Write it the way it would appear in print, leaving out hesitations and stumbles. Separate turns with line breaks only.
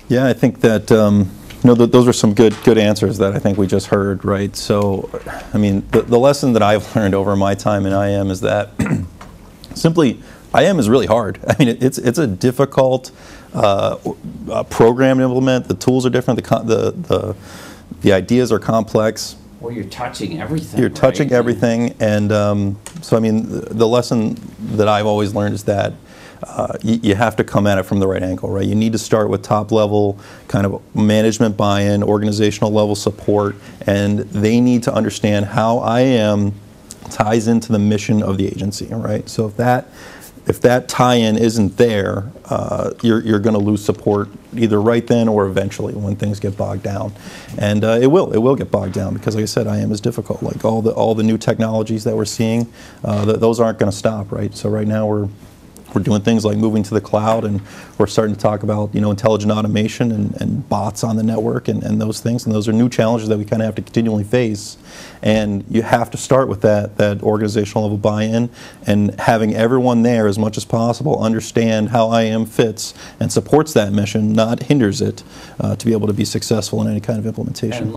Yeah, I think that those are some good answers that I think we just heard, right? So, I mean, the lesson that I've learned over my time in IAM is that simply IAM is really hard. I mean, it's a difficult program to implement. The tools are different. The ideas are complex.
Well, you're touching everything.
You're touching everything, and so I mean, the lesson that I've always learned is that you have to come at it from the right angle, right? You need to start with top level kind of management buy-in, organizational level support, and they need to understand how IAM ties into the mission of the agency, right? So if that tie-in isn't there, you're going to lose support either right then or eventually when things get bogged down, and it will get bogged down because, like I said, IAM is difficult. Like all the new technologies that we're seeing, those aren't going to stop, right? So right now we're doing things like moving to the cloud, and we're starting to talk about intelligent automation and bots on the network and those things, and those are new challenges that we kind of have to continually face. And you have to start with that organizational level buy-in and having everyone there as much as possible understand how IAM fits and supports that mission, not hinders it, to be able to be successful in any kind of implementation.